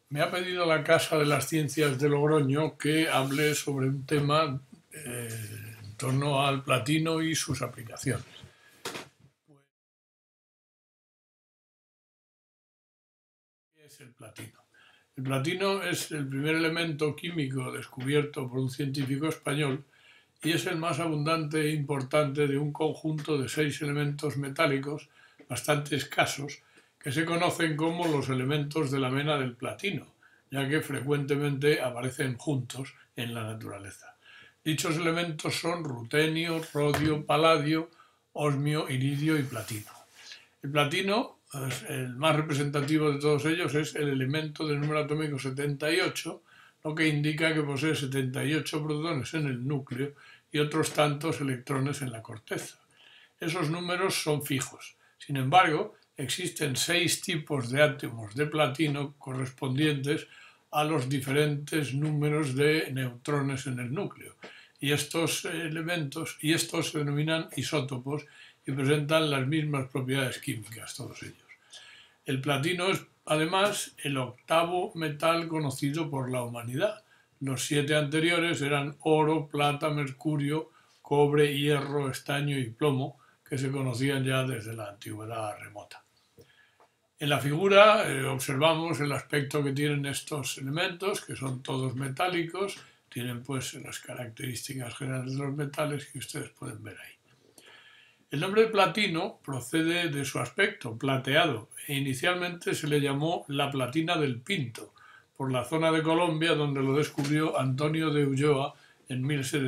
Me ha pedido la Casa de las Ciencias de Logroño que hable sobre un tema en torno al platino y sus aplicaciones. ¿Qué es el platino? El platino es el primer elemento químico descubierto por un científico español y es el más abundante e importante de un conjunto de 6 elementos metálicos bastante escasos que se conocen como los elementos de la mena del platino, ya que frecuentemente aparecen juntos en la naturaleza. Dichos elementos son rutenio, rodio, paladio, osmio, iridio y platino. El platino, el más representativo de todos ellos, es el elemento del número atómico 78, lo que indica que posee 78 protones en el núcleo y otros tantos electrones en la corteza. Esos números son fijos. Sin embargo, existen 6 tipos de átomos de platino correspondientes a los diferentes números de neutrones en el núcleo. Y estos se denominan isótopos y presentan las mismas propiedades químicas, todos ellos. El platino es, además, el octavo metal conocido por la humanidad. Los 7 anteriores eran oro, plata, mercurio, cobre, hierro, estaño y plomo, que se conocían ya desde la antigüedad remota. En la figura observamos el aspecto que tienen estos elementos, que son todos metálicos, tienen pues las características generales de los metales que ustedes pueden ver ahí. El nombre platino procede de su aspecto, plateado, e inicialmente se le llamó la platina del Pinto, por la zona de Colombia donde lo descubrió Antonio de Ulloa en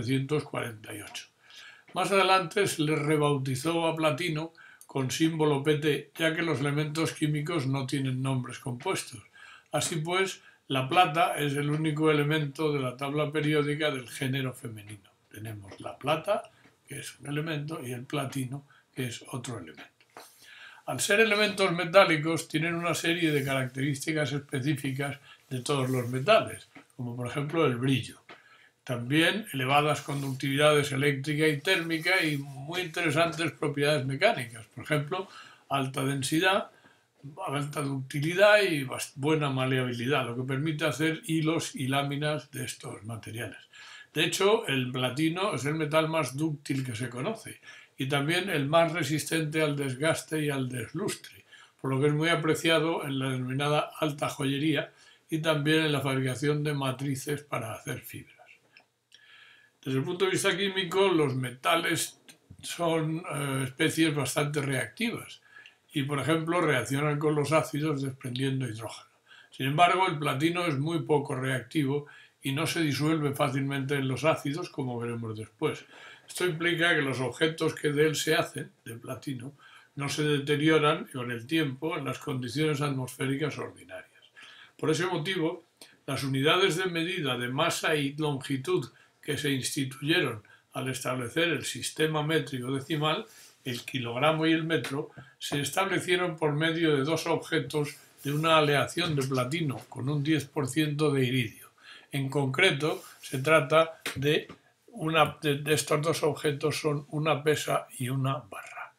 1748. Más adelante se le rebautizó a platino con símbolo Pt, ya que los elementos químicos no tienen nombres compuestos. Así pues, la plata es el único elemento de la tabla periódica del género femenino. Tenemos la plata, que es un elemento, y el platino, que es otro elemento. Al ser elementos metálicos, tienen una serie de características específicas de todos los metales, como por ejemplo el brillo. También elevadas conductividades eléctrica y térmica y muy interesantes propiedades mecánicas, por ejemplo, alta densidad, alta ductilidad y buena maleabilidad, lo que permite hacer hilos y láminas de estos materiales. De hecho, el platino es el metal más dúctil que se conoce y también el más resistente al desgaste y al deslustre, por lo que es muy apreciado en la denominada alta joyería y también en la fabricación de matrices para hacer fibras. Desde el punto de vista químico, los metales son especies bastante reactivas y, por ejemplo, reaccionan con los ácidos desprendiendo hidrógeno. Sin embargo, el platino es muy poco reactivo y no se disuelve fácilmente en los ácidos, como veremos después. Esto implica que los objetos que de él se hacen, de platino, no se deterioran con el tiempo en las condiciones atmosféricas ordinarias. Por ese motivo, las unidades de medida de masa y longitud que se instituyeron al establecer el sistema métrico decimal, el kilogramo y el metro, se establecieron por medio de 2 objetos de una aleación de platino con un 10% de iridio. En concreto, se trata de estos 2 objetos son una pesa y una barra.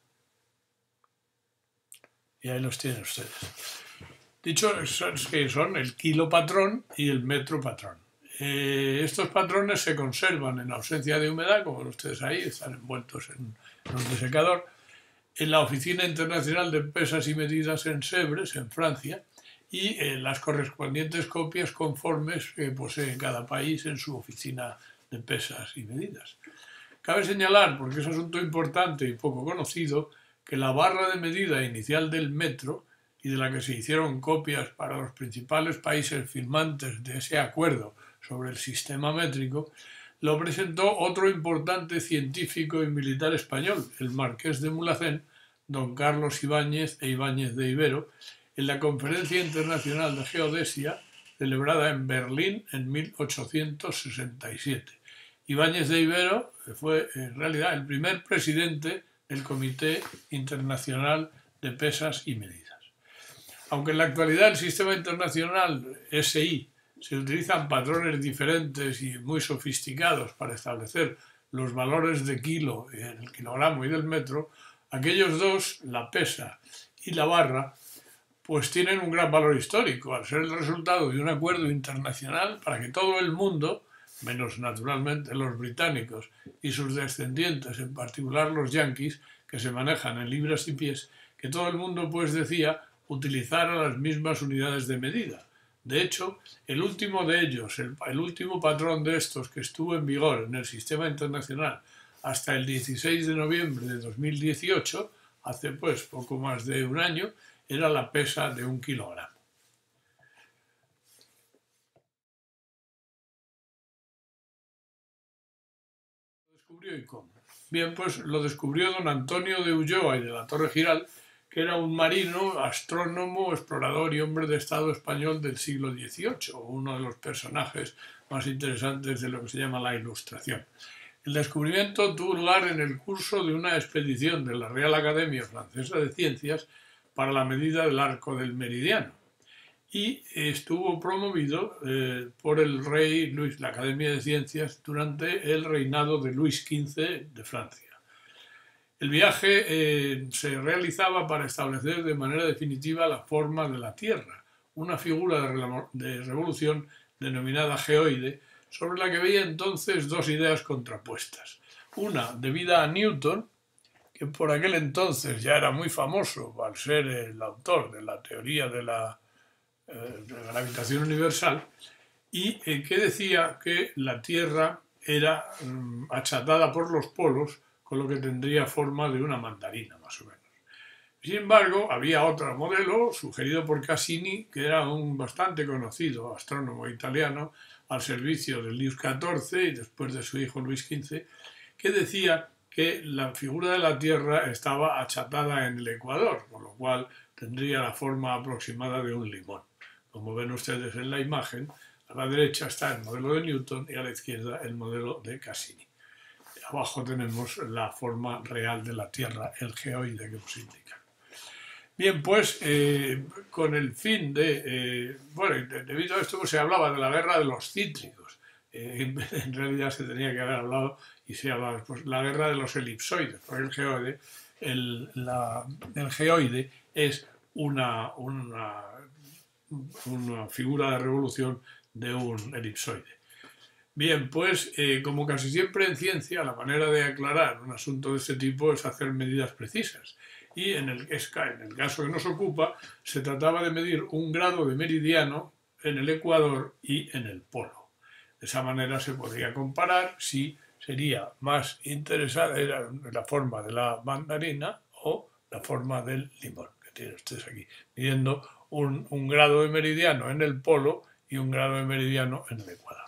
Y ahí los tienen ustedes. Dicho que son el kilo patrón y el metro patrón. Estos patrones se conservan en ausencia de humedad, como ustedes ahí, están envueltos en un desecador, en la Oficina Internacional de Pesas y Medidas en Sèvres, en Francia, y las correspondientes copias conformes que posee cada país en su oficina de pesas y medidas. Cabe señalar, porque es asunto importante y poco conocido, que la barra de medida inicial del metro y de la que se hicieron copias para los principales países firmantes de ese acuerdo sobre el sistema métrico, lo presentó otro importante científico y militar español, el marqués de Mulhacén, don Carlos Ibáñez e Ibáñez de Ibero, en la Conferencia Internacional de Geodesia celebrada en Berlín en 1867. Ibáñez de Ibero fue en realidad el primer presidente del Comité Internacional de Pesas y Medidas. Aunque en la actualidad el sistema internacional SI se utilizan patrones diferentes y muy sofisticados para establecer los valores de kilo, el kilogramo y del metro, aquellos dos, la pesa y la barra, pues tienen un gran valor histórico, al ser el resultado de un acuerdo internacional para que todo el mundo, menos naturalmente los británicos y sus descendientes, en particular los yanquis, que se manejan en libras y pies, que todo el mundo, pues decía, utilizara las mismas unidades de medida. De hecho, el último de ellos, el último patrón de estos que estuvo en vigor en el sistema internacional hasta el 16 de noviembre de 2018, hace pues poco más de un año, era la pesa de 1 kilogramo. ¿Lo descubrió y cómo? Bien, pues lo descubrió don Antonio de Ulloa y de la Torre Giral, que era un marino, astrónomo, explorador y hombre de Estado español del siglo XVIII, uno de los personajes más interesantes de lo que se llama la Ilustración. El descubrimiento tuvo lugar en el curso de una expedición de la Real Academia Francesa de Ciencias para la medida del arco del meridiano y estuvo promovido por el rey Luis, la Academia de Ciencias, durante el reinado de Luis XV de Francia. El viaje se realizaba para establecer de manera definitiva la forma de la Tierra, una figura de revolución denominada geoide, sobre la que veía entonces dos ideas contrapuestas. Una debida a Newton, que por aquel entonces ya era muy famoso al ser el autor de la teoría de la gravitación universal, y que decía que la Tierra era achatada por los polos, con lo que tendría forma de una mandarina, más o menos. Sin embargo, había otro modelo sugerido por Cassini, que era un bastante conocido astrónomo italiano al servicio de Luis XIV y después de su hijo Luis XV, que decía que la figura de la Tierra estaba achatada en el ecuador, con lo cual tendría la forma aproximada de un limón. Como ven ustedes en la imagen, a la derecha está el modelo de Newton y a la izquierda el modelo de Cassini. Abajo tenemos la forma real de la Tierra, el geoide que nos indica. Bien, pues con el fin de... bueno, debido a esto pues, se hablaba de la guerra de los cítricos. En realidad se tenía que haber hablado y se hablaba pues, la guerra de los elipsoides, porque el geoide es una figura de revolución de un elipsoide. Bien, pues como casi siempre en ciencia, la manera de aclarar un asunto de este tipo es hacer medidas precisas. Y en el caso que nos ocupa, se trataba de medir un grado de meridiano en el ecuador y en el polo. De esa manera se podría comparar si sería más interesante era la forma de la mandarina o la forma del limón, que tienen ustedes aquí, midiendo un grado de meridiano en el polo y un grado de meridiano en el ecuador.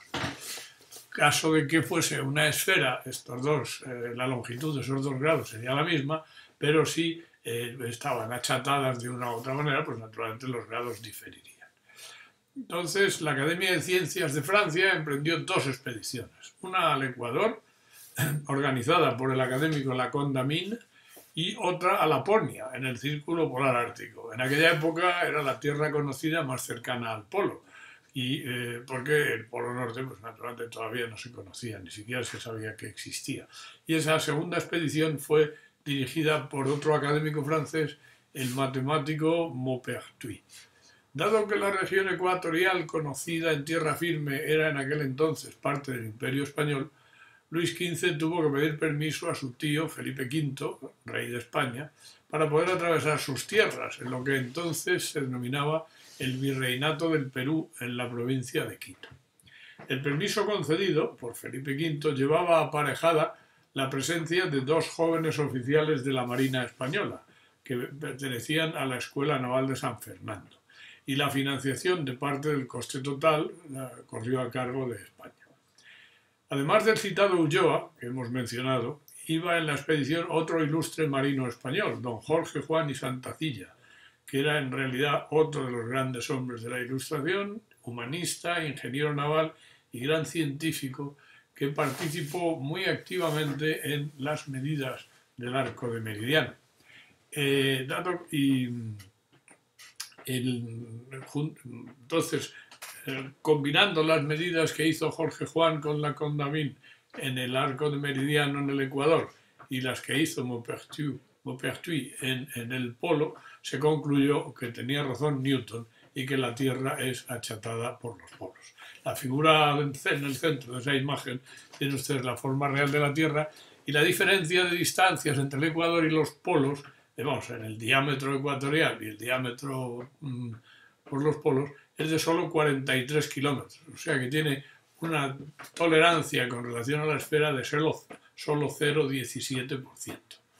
Caso de que fuese una esfera, estos dos, la longitud de esos dos grados sería la misma, pero si estaban achatadas de una u otra manera, pues naturalmente los grados diferirían. Entonces, la Academia de Ciencias de Francia emprendió dos expediciones, una al Ecuador, organizada por el académico Condamine, y otra a Laponia, en el Círculo Polar Ártico. En aquella época era la tierra conocida más cercana al polo, y porque el Polo Norte, pues naturalmente todavía no se conocía, ni siquiera se sabía que existía. Y esa segunda expedición fue dirigida por otro académico francés, el matemático Maupertuis. Dado que la región ecuatorial conocida en tierra firme era en aquel entonces parte del Imperio Español, Luis XV tuvo que pedir permiso a su tío Felipe V, rey de España, para poder atravesar sus tierras, en lo que entonces se denominaba el Virreinato del Perú en la provincia de Quito. El permiso concedido por Felipe V llevaba aparejada la presencia de dos jóvenes oficiales de la Marina Española, que pertenecían a la Escuela Naval de San Fernando, y la financiación de parte del coste total corrió a cargo de España. Además del citado Ulloa, que hemos mencionado, iba en la expedición otro ilustre marino español, don Jorge Juan y Santacilla, que era en realidad otro de los grandes hombres de la Ilustración, humanista, ingeniero naval y gran científico, que participó muy activamente en las medidas del arco de meridiano. Entonces, combinando las medidas que hizo Jorge Juan con la Condamine en el arco de meridiano en el Ecuador y las que hizo Maupertuis Maupertuis en el polo, se concluyó que tenía razón Newton y que la Tierra es achatada por los polos. La figura en el centro de esa imagen tiene ustedes la forma real de la Tierra y la diferencia de distancias entre el Ecuador y los polos, vamos, en el diámetro ecuatorial y el diámetro por los polos, es de solo 43 kilómetros. O sea que tiene una tolerancia con relación a la esfera de solo 0,17%.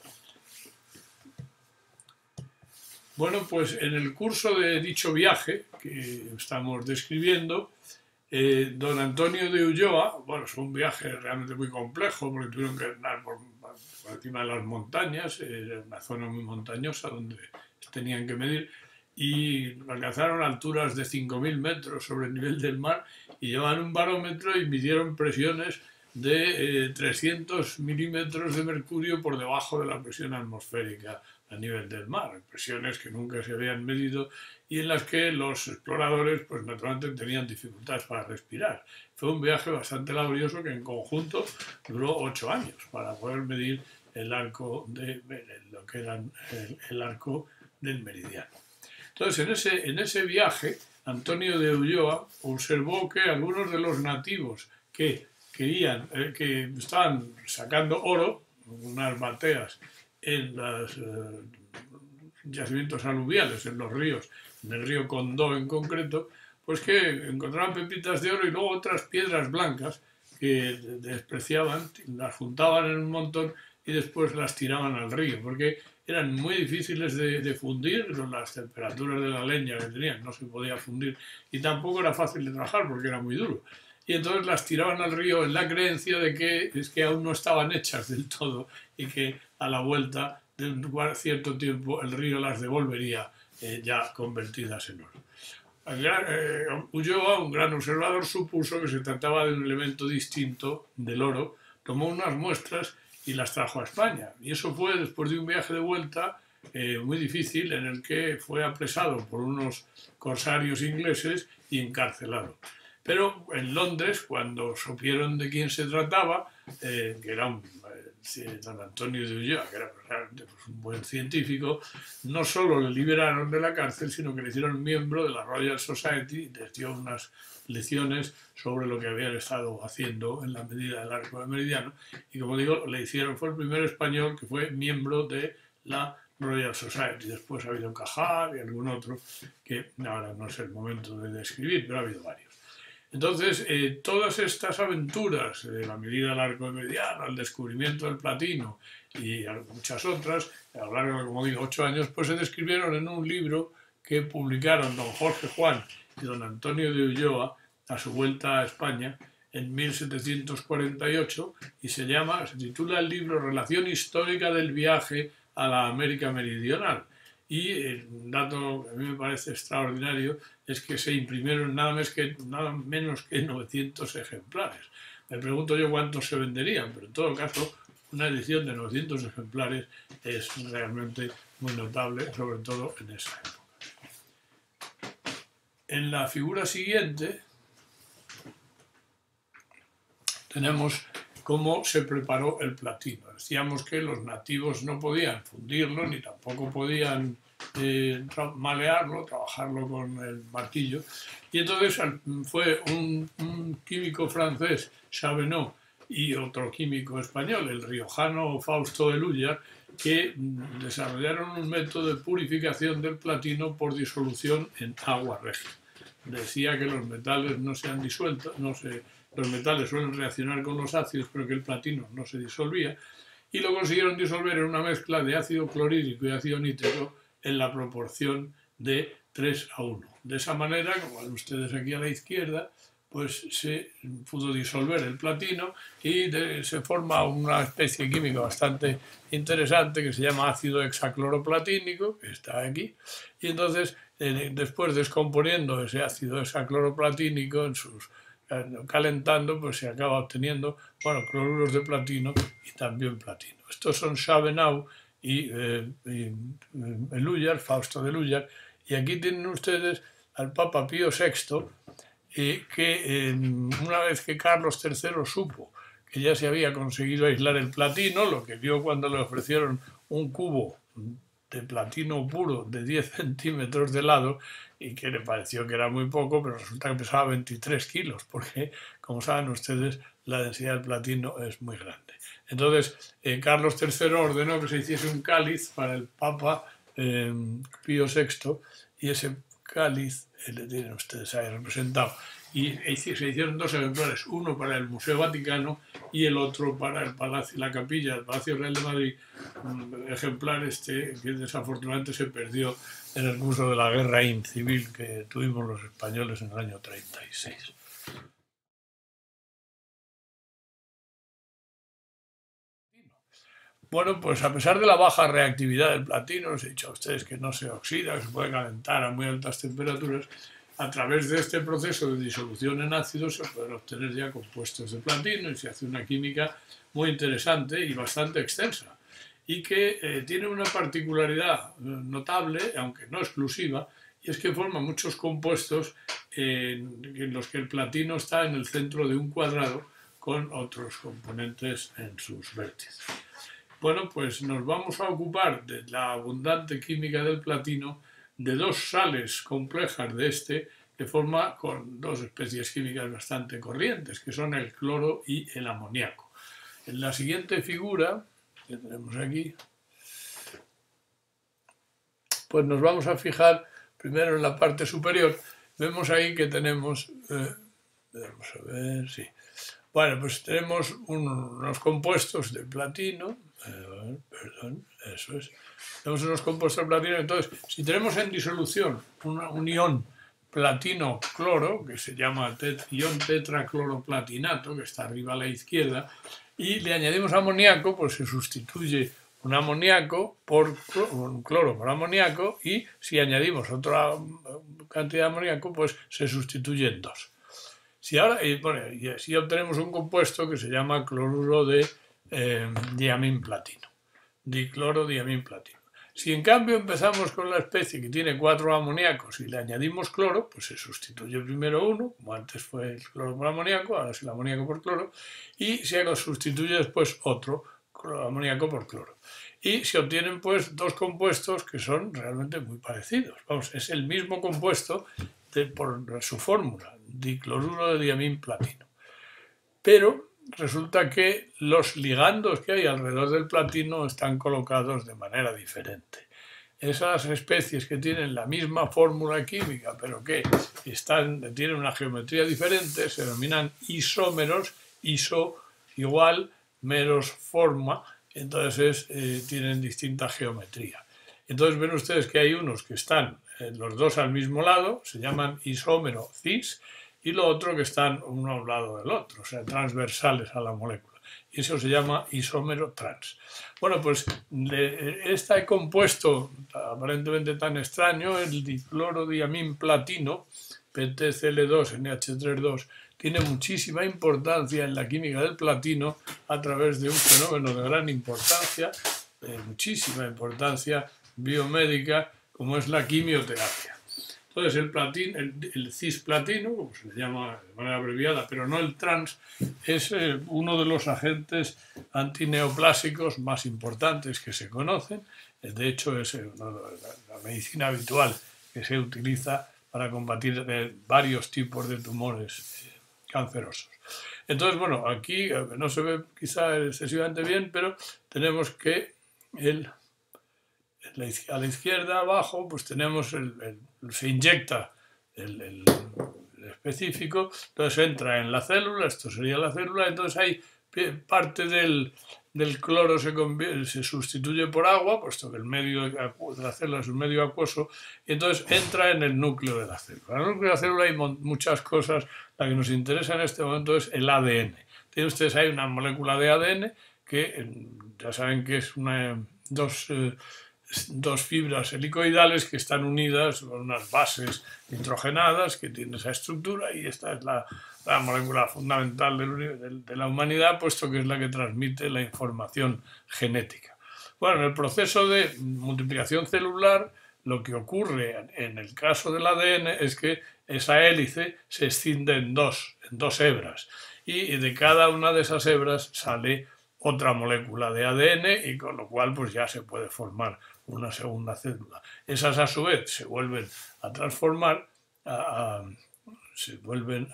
Bueno, pues en el curso de dicho viaje que estamos describiendo, don Antonio de Ulloa, bueno, es un viaje realmente muy complejo porque tuvieron que andar por encima de las montañas, era una zona muy montañosa donde tenían que medir, y alcanzaron alturas de 5.000 metros sobre el nivel del mar y llevaban un barómetro y midieron presiones de 300 milímetros de mercurio por debajo de la presión atmosférica a nivel del mar, presiones que nunca se habían medido y en las que los exploradores pues naturalmente tenían dificultades para respirar. Fue un viaje bastante laborioso que en conjunto duró 8 años para poder medir el arco de lo que era el arco del meridiano. Entonces en ese viaje Antonio de Ulloa observó que algunos de los nativos que estaban sacando oro, unas bateas en los yacimientos aluviales, en los ríos, en el río Condó en concreto, pues que encontraban pepitas de oro y luego otras piedras blancas que despreciaban, las juntaban en un montón y después las tiraban al río, porque eran muy difíciles de fundir, con las temperaturas de la leña que tenían, no se podía fundir, y tampoco era fácil de trabajar porque era muy duro. Y entonces las tiraban al río en la creencia de que es que aún no estaban hechas del todo y que a la vuelta de un cierto tiempo el río las devolvería ya convertidas en oro. Ulloa, un gran observador, supuso que se trataba de un elemento distinto del oro, tomó unas muestras y las trajo a España. Y eso fue después de un viaje de vuelta muy difícil en el que fue apresado por unos corsarios ingleses y encarcelado. Pero en Londres, cuando supieron de quién se trataba, que era don Antonio de Ulloa, que era realmente un buen científico, no solo le liberaron de la cárcel, sino que le hicieron miembro de la Royal Society y les dio unas lecciones sobre lo que habían estado haciendo en la medida del arco de meridiano. Y como digo, fue el primer español que fue miembro de la Royal Society. Después ha habido Cajal y algún otro que ahora no es el momento de describir, pero ha habido varios. Entonces, todas estas aventuras de la medida del arco de meridiano, el descubrimiento del platino y muchas otras, a lo largo de, como digo, 8 años, pues se describieron en un libro que publicaron don Jorge Juan y don Antonio de Ulloa a su vuelta a España en 1748 y se titula el libro Relación histórica del viaje a la América Meridional. Y un dato que a mí me parece extraordinario es que se imprimieron nada menos que 900 ejemplares. Me pregunto yo cuántos se venderían, pero en todo caso una edición de 900 ejemplares es realmente muy notable, sobre todo en esa época. En la figura siguiente tenemos cómo se preparó el platino. Decíamos que los nativos no podían fundirlo ni tampoco podían malearlo, trabajarlo con el martillo. Y entonces fue un químico francés, Chavenot, y otro químico español, el riojano Fausto de Lúllar, que desarrollaron un método de purificación del platino por disolución en agua regia. Decía que los metales no se han disuelto, los metales suelen reaccionar con los ácidos, pero que el platino no se disolvía, y lo consiguieron disolver en una mezcla de ácido clorhídrico y ácido nítrico en la proporción de 3:1. De esa manera, como ven ustedes aquí a la izquierda, pues se pudo disolver el platino y se forma una especie química bastante interesante que se llama ácido hexacloroplatínico, que está aquí, y entonces después descomponiendo ese ácido hexacloroplatínico calentando, pues se acaba obteniendo, cloruros de platino y también platino. Estos son Chavenot y Lúllar, Fausto de Lúllar, y aquí tienen ustedes al Papa Pío VI, que una vez que Carlos III supo que ya se había conseguido aislar el platino, lo que vio cuando le ofrecieron un cubo de platino puro de 10 centímetros de lado y que le pareció que era muy poco, pero resulta que pesaba 23 kilos, porque, como saben ustedes, la densidad del platino es muy grande. Entonces, Carlos III ordenó que se hiciese un cáliz para el Papa Pío VI, y ese cáliz le tienen ustedes ahí representado. Y se hicieron dos ejemplares, uno para el Museo Vaticano y el otro para el Palacio, la capilla del Palacio Real de Madrid, un ejemplar que desafortunadamente se perdió en el curso de la guerra civil que tuvimos los españoles en el año 36. Bueno, pues a pesar de la baja reactividad del platino, les he dicho a ustedes que no se oxida, que se puede calentar a muy altas temperaturas, a través de este proceso de disolución en ácido se pueden obtener ya compuestos de platino y se hace una química muy interesante y bastante extensa, y que tiene una particularidad notable, aunque no exclusiva, y es que forma muchos compuestos en los que el platino está en el centro de un cuadrado con otros componentes en sus vértices. Bueno, pues nos vamos a ocupar de la abundante química del platino, de dos sales complejas de que forma con dos especies químicas bastante corrientes, que son el cloro y el amoníaco. En la siguiente figura, que tenemos aquí, pues nos vamos a fijar primero en la parte superior. Vemos ahí que tenemos, vamos a ver, sí. Bueno, pues tenemos unos compuestos de platino, perdón, eso es. Tenemos unos compuestos de platino. Entonces, si tenemos en disolución un ion platino-cloro, que se llama ion tetracloroplatinato, que está arriba a la izquierda, y le añadimos amoníaco, pues se sustituye un amoníaco por un cloro por amoníaco, y si añadimos otra cantidad de amoníaco, pues se sustituyen dos. Si ahora, y así obtenemos un compuesto que se llama cloruro de diaminplatino, diclorodiaminplatino. Si en cambio empezamos con la especie que tiene 4 amoníacos y le añadimos cloro, pues se sustituye primero uno, como antes fue el cloro por amoníaco, ahora es el amoníaco por cloro, y se sustituye después otro amoníaco por cloro. Y se obtienen pues dos compuestos que son realmente muy parecidos. Vamos, es el mismo compuesto por su fórmula, dicloruro de diaminplatino. Pero resulta que los ligandos que hay alrededor del platino están colocados de manera diferente. Esas especies que tienen la misma fórmula química, pero que tienen una geometría diferente, se denominan isómeros, iso igual, meros forma, entonces tienen distinta geometría. Entonces ven ustedes que hay unos que están los dos al mismo lado, se llaman isómero cis, y lo otro que están uno a un lado del otro, o sea, transversales a la molécula. Y eso se llama isómero trans. Bueno, pues este compuesto aparentemente tan extraño, el diclorodiaminplatino, PTCl2NH32, tiene muchísima importancia en la química del platino a través de un fenómeno de gran importancia, de muchísima importancia biomédica, como es la quimioterapia. Entonces el cisplatino, como se le llama de manera abreviada, pero no el trans, es uno de los agentes antineoplásicos más importantes que se conocen. De hecho, es la medicina habitual que se utiliza para combatir varios tipos de tumores cancerosos. Entonces, bueno, aquí no se ve quizá excesivamente bien, pero tenemos que a la izquierda abajo pues tenemos se inyecta el específico, entonces entra en la célula, esto sería la célula, entonces hay parte del cloro se sustituye por agua, puesto que el medio de la célula es un medio acuoso, y entonces entra en el núcleo de la célula. En el núcleo de la célula hay muchas cosas, la que nos interesa en este momento es el ADN. Tienen ustedes ahí una molécula de ADN que ya saben que es dos fibras helicoidales que están unidas con unas bases nitrogenadas que tienen esa estructura, y esta es la molécula fundamental de la humanidad, puesto que es la que transmite la información genética. Bueno, en el proceso de multiplicación celular, lo que ocurre en el caso del ADN es que esa hélice se escinde en dos hebras, y de cada una de esas hebras sale otra molécula de ADN y con lo cual pues ya se puede formar una segunda célula. Esas a su vez se vuelven a transformar, se vuelven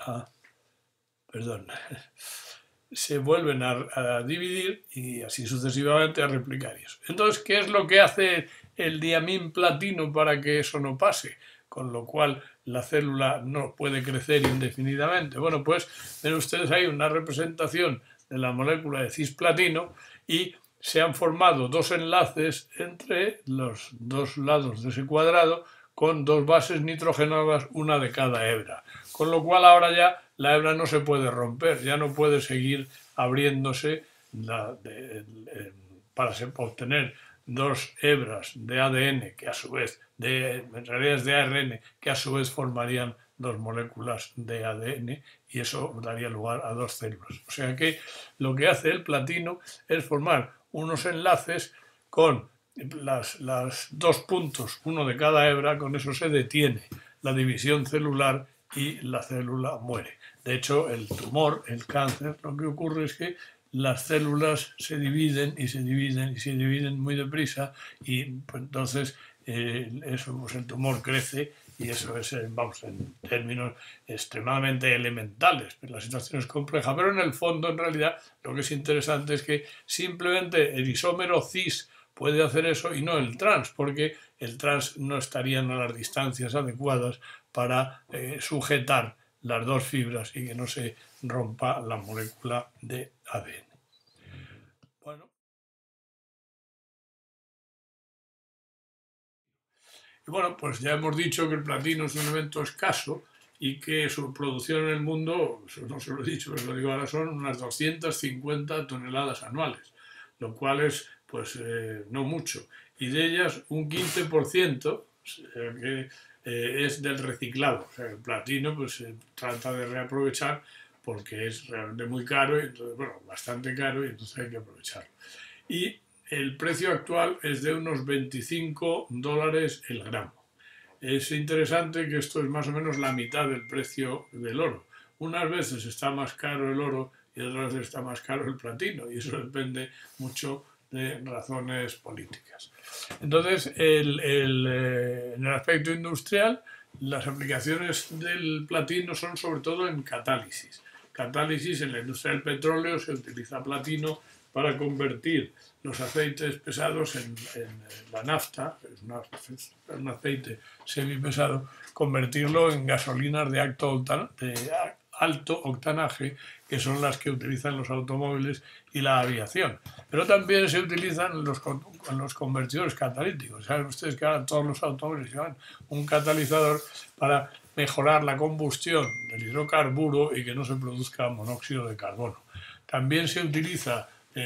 a dividir y así sucesivamente a replicar eso. Entonces, ¿qué es lo que hace el diamín platino para que eso no pase? Con lo cual la célula no puede crecer indefinidamente. Bueno, pues ven ustedes ahí una representación de la molécula de cisplatino y se han formado dos enlaces entre los dos lados de ese cuadrado con dos bases nitrogenadas, una de cada hebra. Con lo cual ahora ya la hebra no se puede romper, ya no puede seguir abriéndose para obtener dos hebras de ADN que a su vez, en realidad es de ARN, que a su vez formarían dos moléculas de ADN y eso daría lugar a dos células. O sea que lo que hace el platino es formar unos enlaces con las dos puntos, uno de cada hebra, con eso se detiene la división celular y la célula muere. De hecho, el tumor, el cáncer, lo que ocurre es que las células se dividen y se dividen y se dividen muy deprisa y pues, entonces eso, pues, el tumor crece y eso es, vamos, en términos extremadamente elementales. La situación es compleja, pero en el fondo, en realidad, lo que es interesante es que simplemente el isómero cis puede hacer eso y no el trans, porque el trans no estarían a las distancias adecuadas para sujetar las dos fibras y que no se rompa la molécula de ADN. Bueno. Y bueno, pues ya hemos dicho que el platino es un elemento escaso y que su producción en el mundo, eso no se lo he dicho, pero lo digo ahora, son unas 250 toneladas anuales, lo cual es pues no mucho. Y de ellas un 15% que es del reciclado. O sea, el platino pues se trata de reaprovechar porque es realmente muy caro, y entonces, bueno, bastante caro y entonces hay que aprovecharlo. Y el precio actual es de unos $25 el gramo. Es interesante que esto es más o menos la mitad del precio del oro. Unas veces está más caro el oro y otras veces está más caro el platino y eso depende mucho de razones políticas. Entonces, en el aspecto industrial, las aplicaciones del platino son sobre todo en catálisis. Catálisis en la industria del petróleo se utiliza platino para convertir los aceites pesados en la nafta, es un aceite semipesado, convertirlo en gasolinas de alto octanaje, que son las que utilizan los automóviles y la aviación. Pero también se utilizan los convertidores catalíticos. Saben ustedes que ahora todos los automóviles llevan un catalizador para mejorar la combustión del hidrocarburo y que no se produzca monóxido de carbono. También se utiliza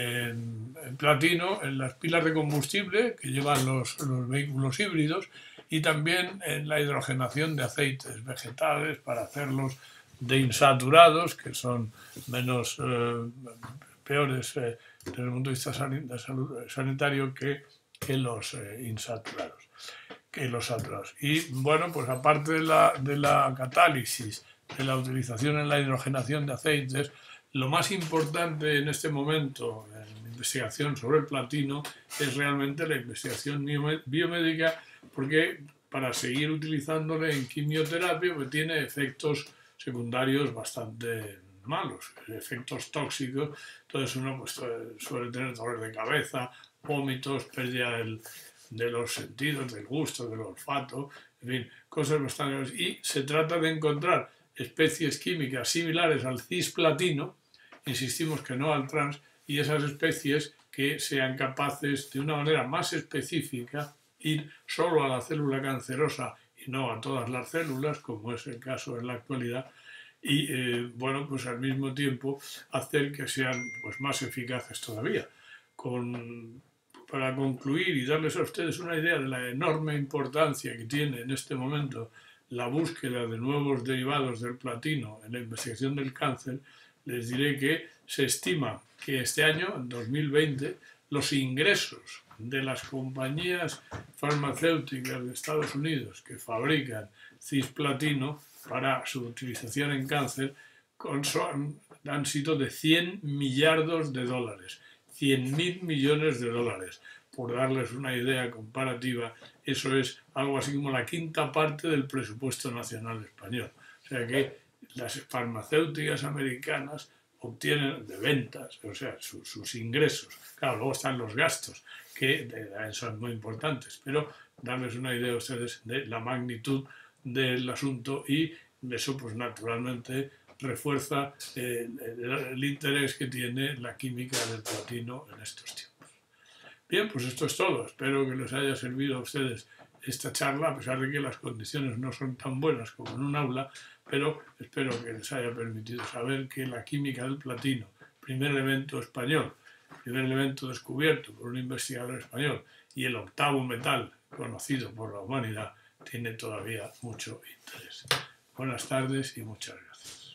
platino en las pilas de combustible que llevan los vehículos híbridos y también en la hidrogenación de aceites vegetales para hacerlos deinsaturados, que son menos peores desde el punto de vista sanitario que los insaturados, que los saturados. Y bueno, pues aparte de la catálisis, de la utilización en la hidrogenación de aceites, lo más importante en este momento en investigación sobre el platino es realmente la investigación biomédica, porque para seguir utilizándole en quimioterapia pues tiene efectos secundarios bastante malos, efectos tóxicos. Entonces uno pues, suele tener dolor de cabeza, vómitos, pérdida de los sentidos, del gusto, del olfato, en fin, cosas bastante... Y se trata de encontrar especies químicas similares al cisplatino, insistimos que no al trans, y esas especies que sean capaces de una manera más específica ir solo a la célula cancerosa y no a todas las células, como es el caso en la actualidad, y bueno, pues al mismo tiempo hacer que sean pues, más eficaces todavía. Para concluir y darles a ustedes una idea de la enorme importancia que tiene en este momento la búsqueda de nuevos derivados del platino en la investigación del cáncer, les diré que se estima que este año, en 2020, los ingresos de las compañías farmacéuticas de Estados Unidos que fabrican cisplatino para su utilización en cáncer han sido de $100 millardos. 100.000 millones de dólares. Por darles una idea comparativa, eso es algo así como la quinta parte del presupuesto nacional español. O sea que las farmacéuticas americanas obtienen de ventas, o sea, sus ingresos. Claro, luego están los gastos, que son muy importantes, pero darles una idea a ustedes de la magnitud del asunto, y eso pues naturalmente refuerza el interés que tiene la química del platino en estos tiempos. Bien, pues esto es todo. Espero que les haya servido a ustedes esta charla, a pesar de que las condiciones no son tan buenas como en un aula, pero espero que les haya permitido saber que la química del platino, primer elemento español, primer elemento descubierto por un investigador español, y el octavo metal conocido por la humanidad, tiene todavía mucho interés. Buenas tardes y muchas gracias.